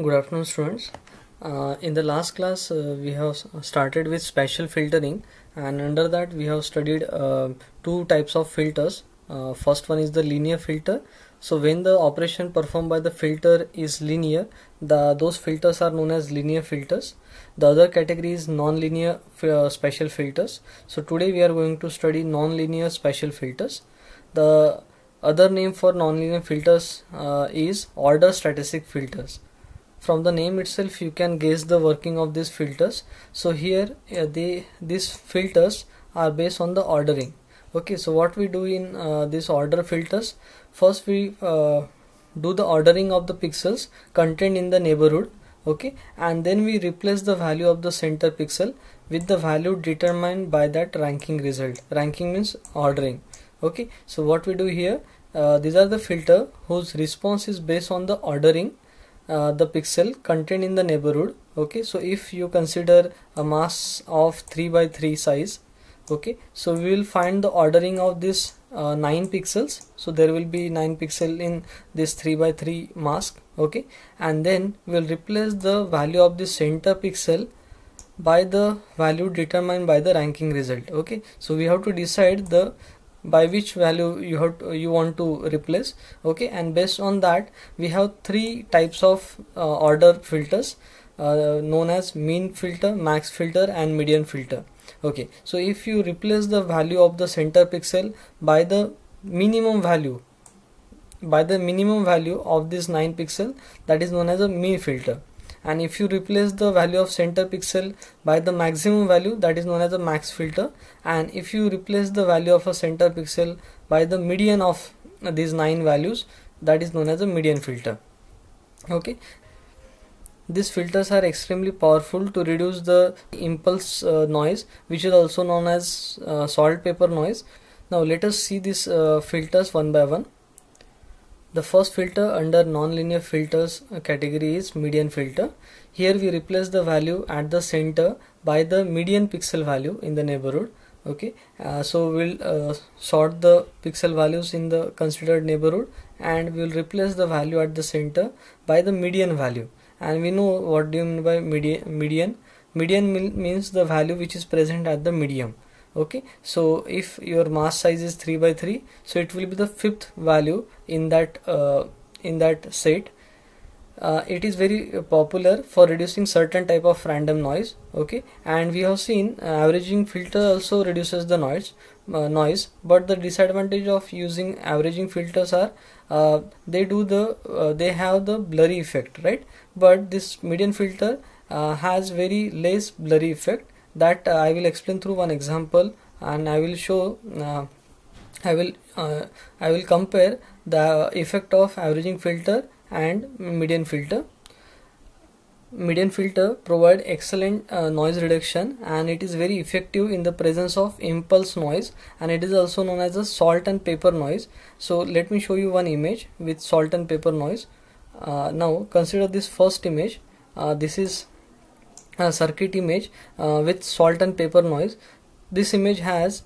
Good afternoon, students. In the last class, we have started with spatial filtering, and under that we have studied two types of filters. First one is the linear filter. So when the operation performed by the filter is linear, those filters are known as linear filters. The other category is non-linear spatial filters. So today we are going to study non-linear spatial filters. The other name for non-linear filters is order statistic filters. From the name itself you can guess the working of these filters. So here these filters are based on the ordering. Okay, so what we do in this order filters, first we do the ordering of the pixels contained in the neighborhood. Okay, and then we replace the value of the center pixel with the value determined by that ranking result. Ranking means ordering. Okay, so what we do here, these are the filter whose response is based on the ordering the pixel contained in the neighborhood. Okay, so if you consider a mask of 3 by 3 size, okay, so we will find the ordering of this 9 pixels. So there will be 9 pixel in this 3 by 3 mask. Okay, and then we will replace the value of the center pixel by the value determined by the ranking result. Okay, so we have to decide the by which value you want to replace. Okay, and based on that we have three types of order filters known as mean filter, max filter and median filter. Okay, so if you replace the value of the center pixel by the minimum value of this 9 pixel, that is known as a mean filter. And if you replace the value of center pixel by the maximum value, that is known as a max filter. And if you replace the value of a center pixel by the median of these 9 values, that is known as a median filter. Okay, these filters are extremely powerful to reduce the impulse noise, which is also known as saltpeter noise. Now let us see these filters one by one. The first filter under non-linear filters category is median filter. Here we replace the value at the center by the median pixel value in the neighborhood. Okay, so we'll sort the pixel values in the considered neighborhood and we'll replace the value at the center by the median value. And we know what do you mean by median. Median means the value which is present at the medium. Okay, so if your mask size is 3 by 3, so it will be the fifth value in that set. It is very popular for reducing certain type of random noise. Okay, and we have seen averaging filter also reduces the noise, but the disadvantage of using averaging filters are they have the blurry effect, right? But this median filter has very less blurry effect. That I will explain through one example, and I will show I will compare the effect of averaging filter and median filter. Median filter provide excellent noise reduction, and it is very effective in the presence of impulse noise, and it is also known as a salt and pepper noise. So let me show you one image with salt and pepper noise. Now consider this first image. This is a circuit image with salt and pepper noise. This image has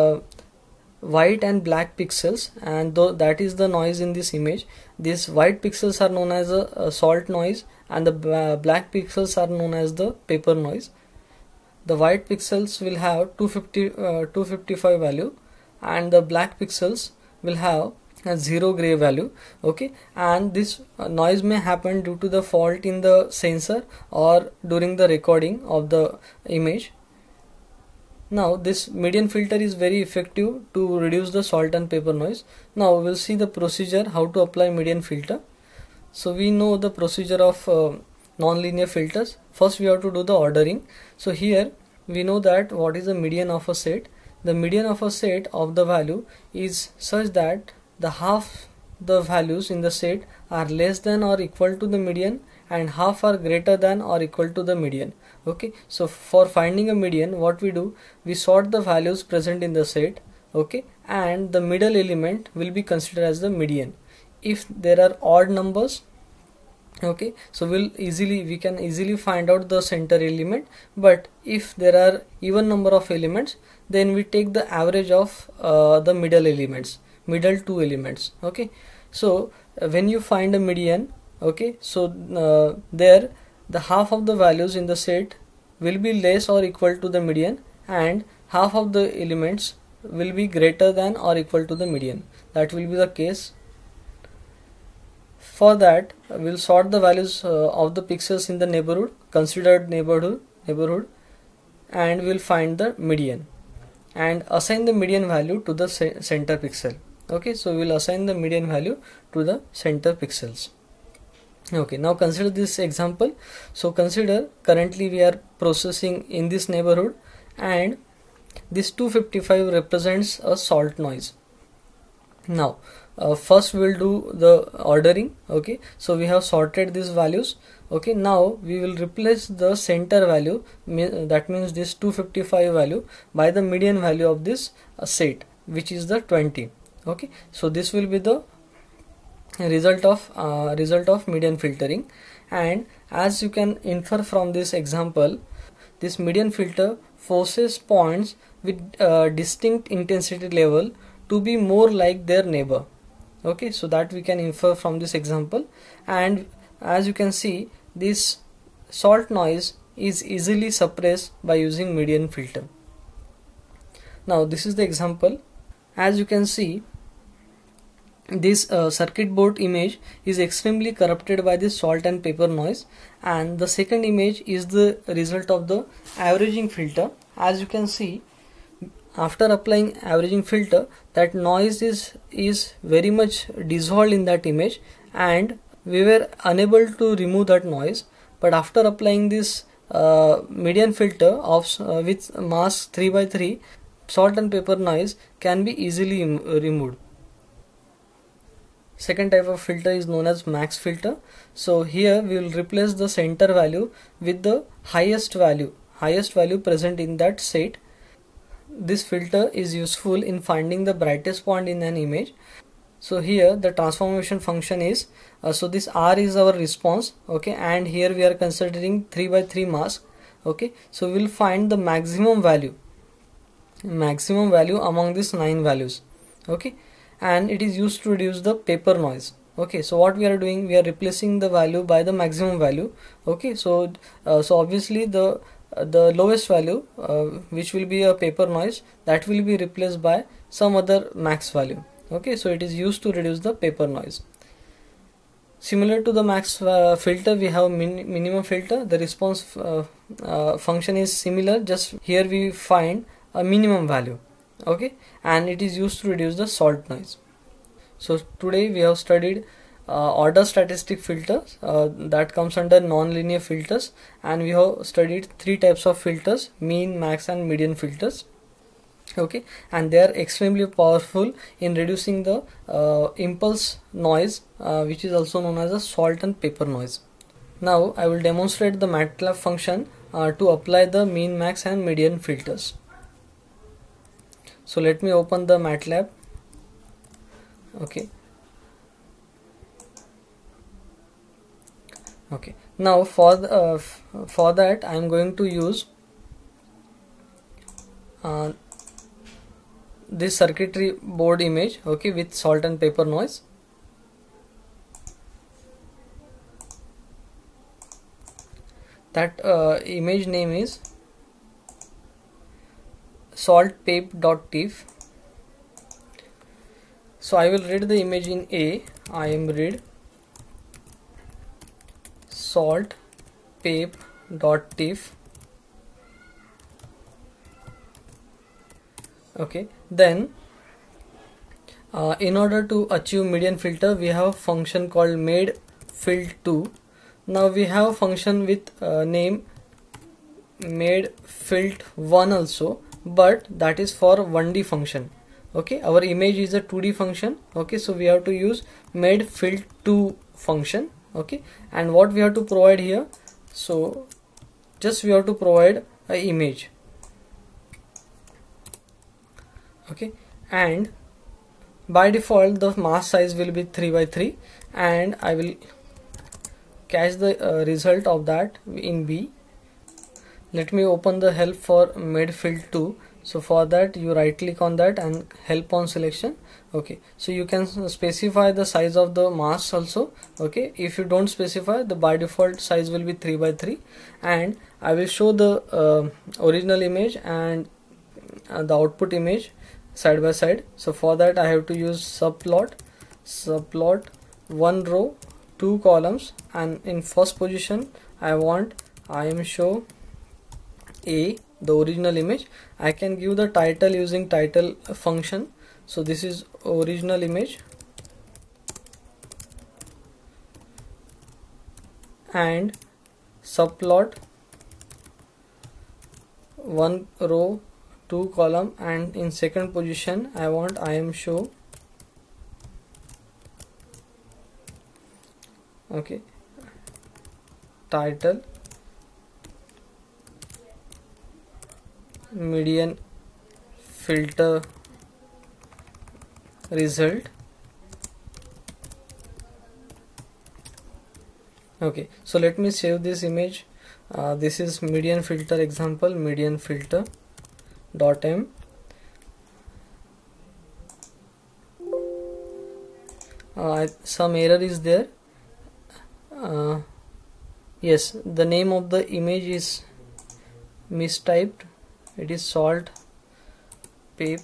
white and black pixels, and that is the noise in this image. These white pixels are known as a salt noise, and the black pixels are known as the pepper noise. The white pixels will have 255 value, and the black pixels will have a 0 gray value. Okay, and this noise may happen due to the fault in the sensor or during the recording of the image. Now this median filter is very effective to reduce the salt and pepper noise. Now we'll see the procedure how to apply median filter. So we know the procedure of non-linear filters. First we have to do the ordering. So here we know that what is the median of a set. The median of a set of the value is such that the half the values in the set are less than or equal to the median, and half are greater than or equal to the median. Okay, so for finding a median, what we do, we sort the values present in the set. Okay, and the middle element will be considered as the median. If there are odd numbers, okay, so we can easily find out the center element. But if there are even number of elements, then we take the average of the middle two elements. Okay, so when you find a median, Okay, so there the half of the values in the set will be less or equal to the median, and half of the elements will be greater than or equal to the median. That will be the case. For that, we'll sort the values of the pixels in the neighborhood, considered neighborhood, and we'll find the median and assign the median value to the center pixel. Okay, so we'll assign the median value to the center pixels. Okay, now consider this example. So consider currently we are processing in this neighborhood, and this 255 represents a salt noise. Now first we will do the ordering. Okay, so we have sorted these values. Okay, now we will replace the center value, that means this 255 value, by the median value of this set, which is the 20. Okay, so this will be the result of median filtering. And as you can infer from this example, this median filter forces points with distinct intensity level to be more like their neighbor. Okay, so that we can infer from this example. And as you can see, this salt noise is easily suppressed by using median filter. Now this is the example. As you can see, this circuit board image is extremely corrupted by this salt and pepper noise, and the second image is the result of the averaging filter. As you can see, after applying averaging filter, that noise is very much dissolved in that image, and we were unable to remove that noise. But after applying this median filter of with mask 3x3, salt and pepper noise can be easily removed. Second type of filter is known as max filter. So here we will replace the center value with the highest value present in that set. This filter is useful in finding the brightest point in an image. So here the transformation function is so this R is our response. Okay, and here we are considering 3x3 mask. Okay, so we will find the maximum value among these 9 values. Okay, and it is used to reduce the pepper noise. Okay, so what we are doing, we are replacing the value by the maximum value. Okay, so obviously the lowest value, which will be a pepper noise, that will be replaced by some other max value. Okay, so it is used to reduce the pepper noise. Similar to the max filter, we have minimum filter. The response function is similar, just here we find a minimum value. Okay, and it is used to reduce the salt noise. So today we have studied order statistic filters, that comes under non-linear filters, and we have studied 3 types of filters: mean, max and median filters. Okay, and they are extremely powerful in reducing the impulse noise, which is also known as a salt and pepper noise. Now I will demonstrate the MATLAB function to apply the mean, max and median filters. So let me open the MATLAB. Okay. Okay. Now for that I am going to use this circuitry board image. Okay, with salt and pepper noise. That image name is saltpep.tiff. So I will read the image in A. I am read saltpep.tiff. Okay, then in order to achieve median filter, we have a function called madeFilt2. Now we have a function with name madeFilt1 also, but that is for 1D function. Okay, our image is a 2D function. Okay, so we have to use madeFilt2 function. Okay, and what we have to provide here, so just we have to provide an image. Okay, and by default the mask size will be 3x3, and I will catch the result of that in B. Let me open the help for madeFilt2. So for that you right click on that and help on selection. Okay, so you can specify the size of the mask also. Okay, if you don't specify, the by default size will be 3 by 3. And I will show the original image and the output image side by side. So for that I have to use subplot 1 row 2 columns, and in first position I want ImShow A, the original image. I can give the title using title function. So this is original image, and subplot 1 row 2 column, and in second position I want ImShow okay title median filter result. Okay, so let me save this image. This is median filter example, median filter .m. Some error is there. Yes, the name of the image is mistyped. It is salt pape.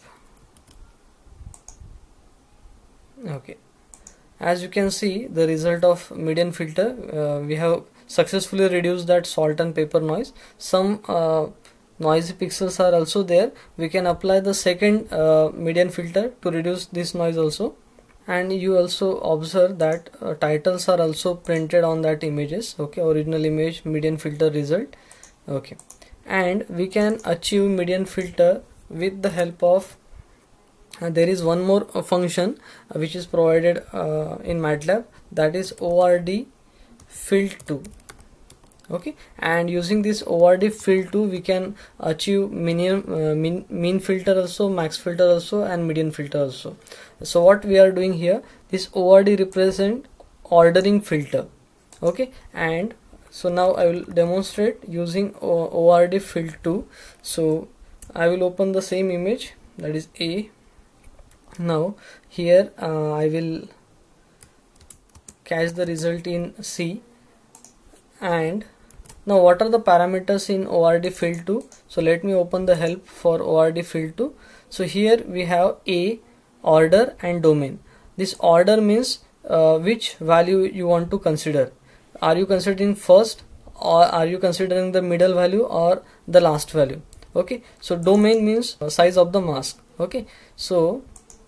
Okay, as you can see, the result of median filter, we have successfully reduced that salt and paper noise. Some noisy pixels are also there. We can apply the second median filter to reduce this noise also. And you also observe that titles are also printed on that images. Okay, original image, median filter result. Okay, and we can achieve median filter with the help of there is one more function which is provided in MATLAB, that is ORD fill2. Okay, and using this ORD fill2 we can achieve mean filter also, max filter also, and median filter also. So what we are doing here, this ORD represent ordering filter. Okay, and so now I will demonstrate using ORD fill2. So I will open the same image, that is A. Now here I will catch the result in C. And now what are the parameters in ORD fill2? So let me open the help for ORD fill2. So here we have A, order, and domain. This order means which value you want to consider. Are you considering first, or are you considering the middle value or the last value? Okay, so domain means size of the mask. Okay, so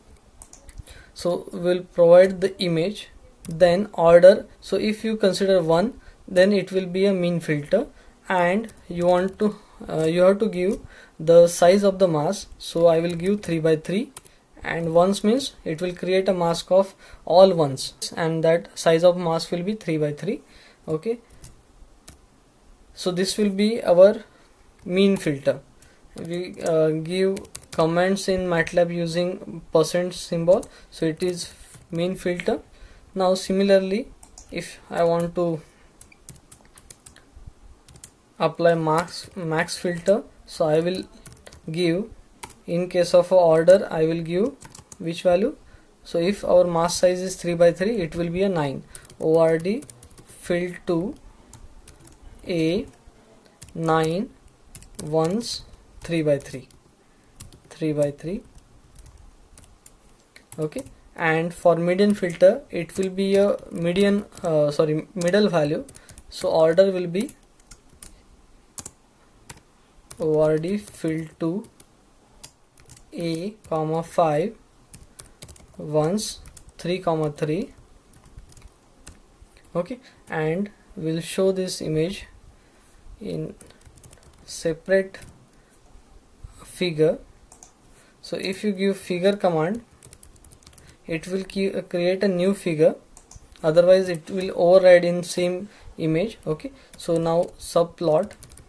we'll provide the image, then order. So if you consider 1, then it will be a mean filter, and you want to you have to give the size of the mask. So I will give 3 by 3, and ones means it will create a mask of all ones, and that size of mask will be 3 by 3. Okay, so this will be our mean filter. We give comments in MATLAB using % symbol, so it is mean filter. Now similarly, if I want to apply max filter, so I will give, in case of order I will give which value. So if our mask size is 3 by 3, it will be a 9. ORD fill2 A 9 ones 3 by 3, 3 by 3. Okay, and for median filter it will be a middle value. So order will be ORD fill2 A comma 5 ones 3 comma 3. Okay, and we'll show this image in separate figure. So if you give figure command, it will create a new figure, otherwise it will override in same image. Okay, so now subplot.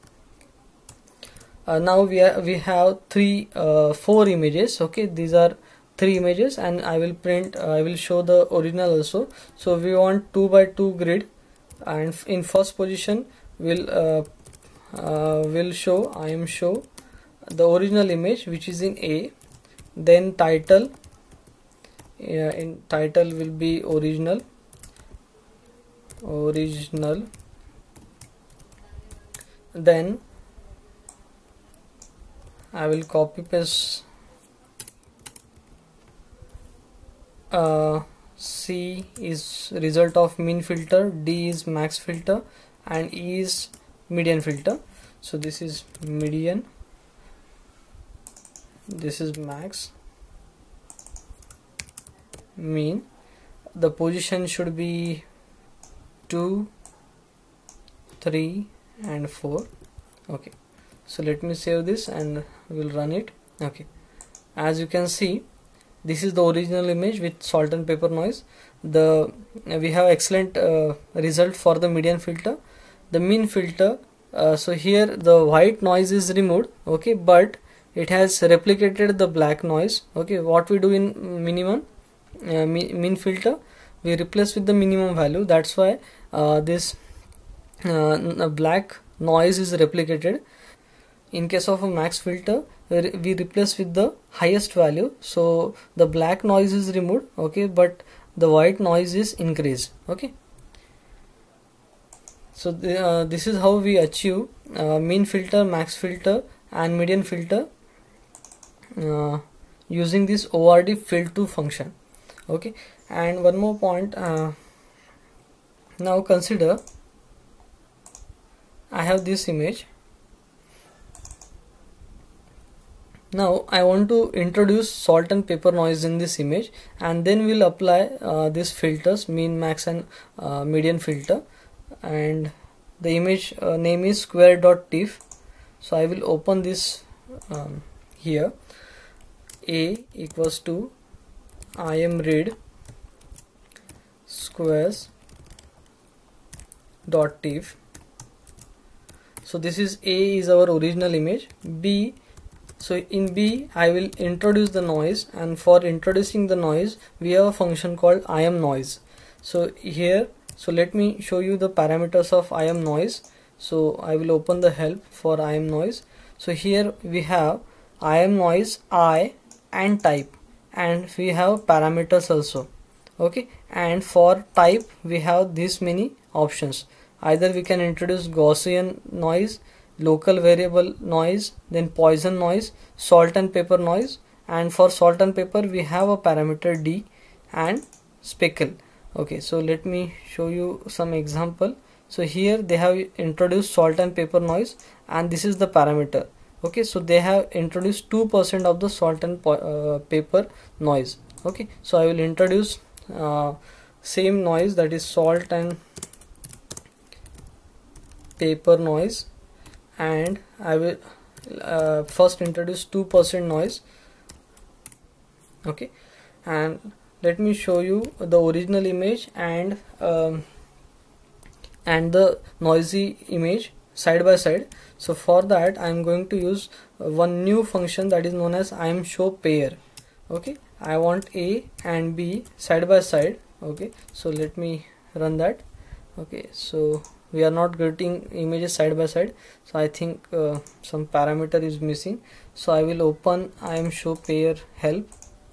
Now we have 4 images. Okay, these are 3 images, and I will print I will show the original also. So we want 2 by 2 grid, and in first position will show ImShow the original image which is in A, then title, in title will be original, then I will copy paste C is result of min filter, D is max filter, and E is median filter. So this is median, this is max, mean. The position should be 2, 3 and 4. Okay, so let me save this and we'll run it. Okay, as you can see, this is the original image with salt and pepper noise. We have excellent result for the median filter. The mean filter, so here the white noise is removed, okay, but it has replicated the black noise. Okay, what we do in mean filter, we replace with the minimum value. That's why this black noise is replicated. In case of a max filter, we replace with the highest value, so the black noise is removed, okay, but the white noise is increased. Okay, so this is how we achieve mean filter, max filter and median filter using this ORD fill2 function. Okay, and one more point, now consider I have this image. Now I want to introduce salt and pepper noise in this image, and then we'll apply these filters, mean, max and median filter, and the image name is square.tiff. So I will open this here. A equals to imread squares dot tiff. So this is A is our original image. B, so in B I will introduce the noise, and for introducing the noise we have a function called imNoise. So here, so let me show you the parameters of imNoise. So I will open the help for imNoise. So here we have imNoise I and type, and we have parameters also. Okay, and for type we have this many options. Either we can introduce Gaussian noise, local variable noise, then Poisson noise, salt and pepper noise, and for salt and pepper we have a parameter D and speckle. Okay, so let me show you some example. So here they have introduced salt and pepper noise, and this is the parameter. Okay, so they have introduced 2% of the salt and pepper noise. Okay, so I will introduce same noise, that is salt and pepper noise, and I will first introduce 2% noise. Okay, and let me show you the original image and the noisy image side by side. So for that I am going to use one new function that is known as imShowPair. Okay, I want A and B side by side. Okay, so let me run that. Okay, so we are not getting images side by side, so I think some parameter is missing. So I will open imShowPair help.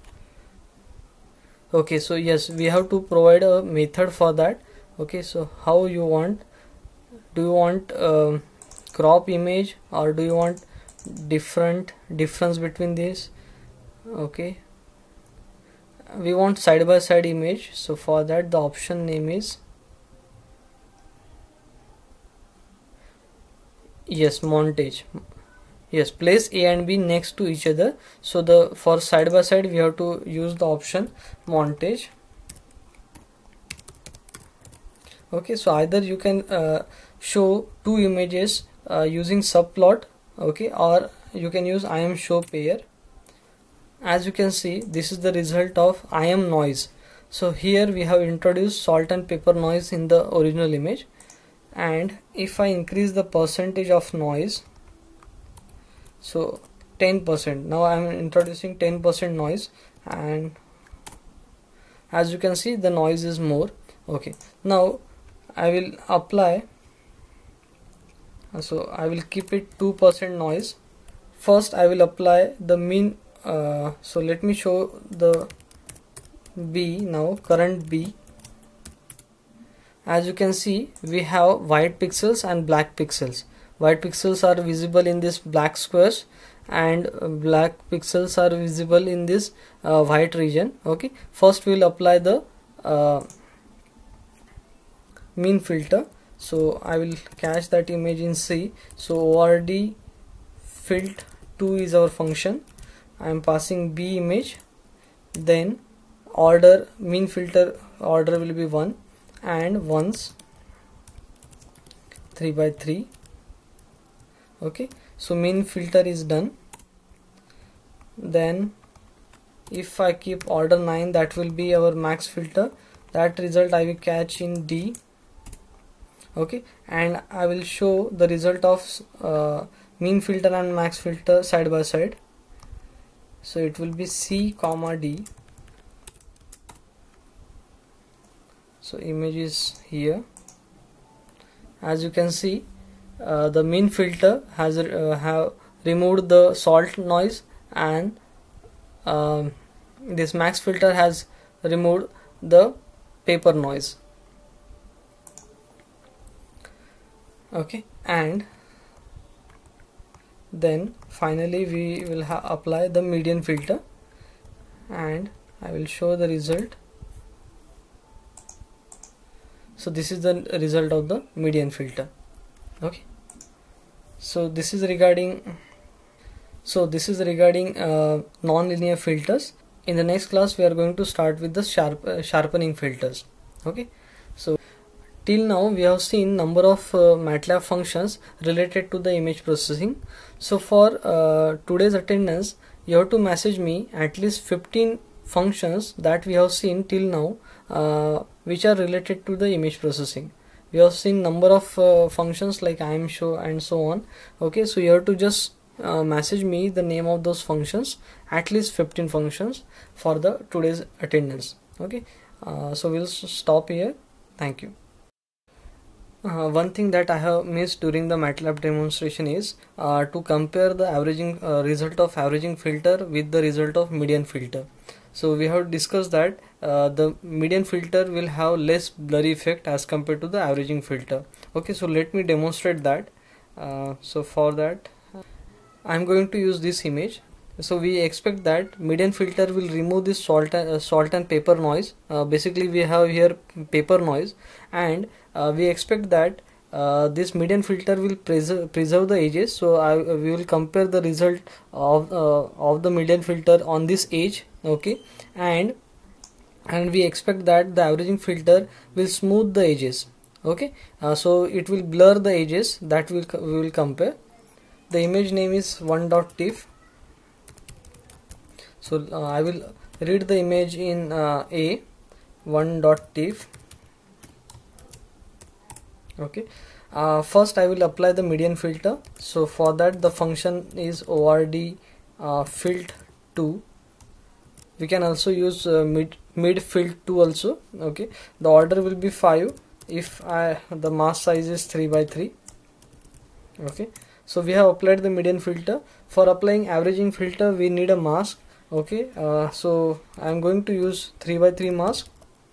Okay, so yes, we have to provide a method for that. Okay, so how you want, do you want crop image, or do you want difference between these? Okay, we want side by side image, so for that the option name is, yes, montage. Yes, place A and B next to each other. So for side by side we have to use the option montage. Okay, so either you can show two images using subplot, okay, or you can use imShowPair. As you can see, this is the result of imNoise. So here we have introduced salt and pepper noise in the original image, and if I increase the percentage of noise, so 10%, now I am introducing 10% noise, and as you can see the noise is more. Okay, now I will apply, so I will keep it 2% noise first I will apply the mean. So let me show the B now, current B. As you can see, we have white pixels and black pixels. White pixels are visible in this black squares, and black pixels are visible in this white region. Okay, first we will apply the mean filter. So I will cache that image in C. So ord filt2 is our function. I am passing B image, then order, mean filter order will be 1 and ones 3 by 3. Okay, so mean filter is done. Then if I keep order 9, that will be our max filter. That result I will catch in D. Okay, and I will show the result of mean filter and max filter side by side. So it will be C comma D. So image is here. As you can see, the mean filter has have removed the salt noise, and this max filter has removed the paper noise. Okay, and then finally we will apply the median filter, and I will show the result. So this is the result of the median filter. Okay, so this is regarding non-linear filters. In the next class we are going to start with the sharpening filters. Okay, so till now we have seen number of MATLAB functions related to the image processing. So for today's attendance, you have to message me at least 15 functions that we have seen till now, which are related to the image processing. We have seen number of functions like IMShow and so on. Okay, so you have to just message me the name of those functions, at least 15 functions for the today's attendance. Okay, so we'll stop here. Thank you. One thing that I have missed during the MATLAB demonstration is to compare the averaging result of averaging filter with the result of median filter. So we have discussed that the median filter will have less blurry effect as compared to the averaging filter. Okay, so let me demonstrate that. So for that I am going to use this image. So we expect that median filter will remove this salt and paper noise. Basically we have here paper noise, and we expect that this median filter will preserve the edges. So we will compare the result of the median filter on this edge. Okay, and we expect that the averaging filter will smooth the edges. Okay, so it will blur the edges. That we will compare. The image name is 1.tiff. So I will read the image in A 1.tiff. Okay, first I will apply the median filter. So for that the function is ord filt2. We can also use mid filt2 also. Okay, the order will be 5 if the mask size is 3 by 3. Okay, so we have applied the median filter. For applying averaging filter we need a mask. Okay, so I am going to use 3 by 3 mask,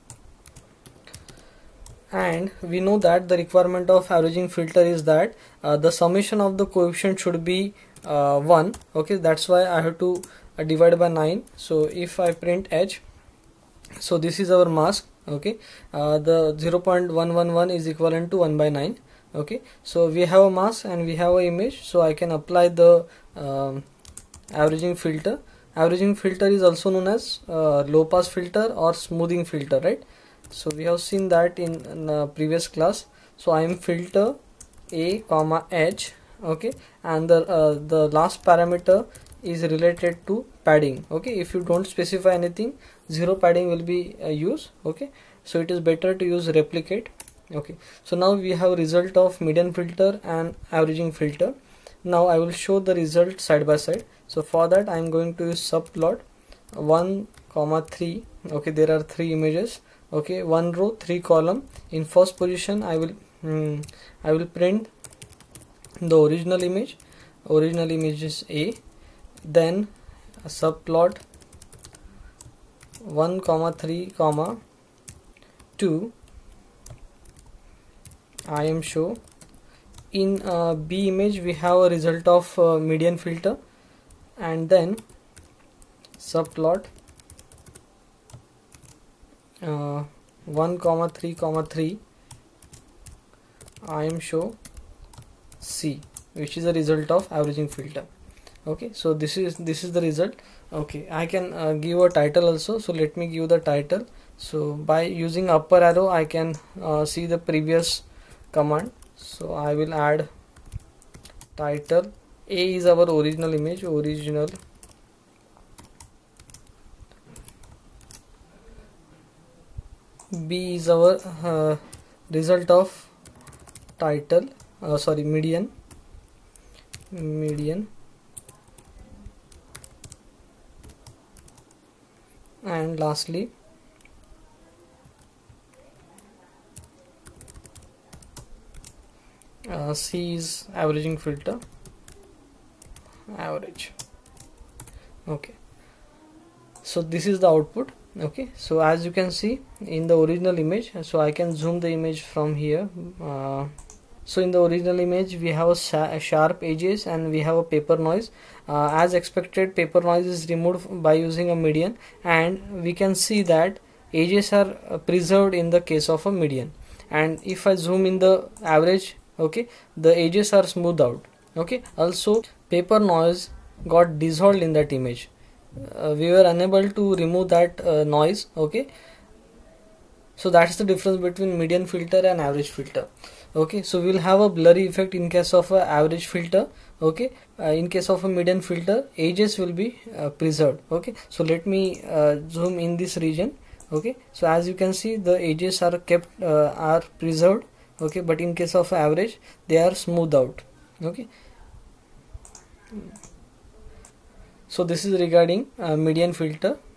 and we know that the requirement of averaging filter is that the summation of the coefficient should be 1. Okay, that's why I have to divide by 9. So if I print h, so this is our mask. Okay, the 0.111 is equivalent to 1 by 9. Okay, so we have a mask and we have an image, so I can apply the averaging filter. Averaging filter is also known as low pass filter or smoothing filter, right? So we have seen that in the previous class. So I am filter a comma h. Okay, and the last parameter is related to padding. Okay, if you don't specify anything, 0 padding will be used. Okay, so it is better to use replicate. Okay, so now we have result of median filter and averaging filter. Now I will show the result side by side. So for that I am going to use subplot 1 comma 3. Okay, there are 3 images. Okay, 1 row 3 column. In first position I will print the original image. original image is A, then subplot 1, 3, 2 I am show. In B image we have a result of median filter, and then subplot 1, 3, 3 I am show C, which is a result of averaging filter. Okay, so this is the result. Okay, I can give a title also, so let me give the title. So by using upper arrow I can see the previous command. So I will add title. A is our original image, B is our result of title, median, and lastly C is averaging filter, average. Okay, so this is the output. Okay, so as you can see in the original image, so I can zoom the image from here. So in the original image we have a sharp edges and we have a paper noise. As expected, paper noise is removed by using a median, and we can see that edges are preserved in the case of a median. And if I zoom in the average, okay, the edges are smoothed out. Okay, also paper noise got dissolved in that image. We were unable to remove that noise. Okay, so that's the difference between median filter and average filter. Okay, so we'll have a blurry effect in case of a average filter. Okay, in case of a median filter, edges will be preserved. Okay, so let me zoom in this region. Okay, so as you can see, the edges are kept are preserved. Okay, but in case of average, they are smoothed out. Okay, so this is regarding median filter.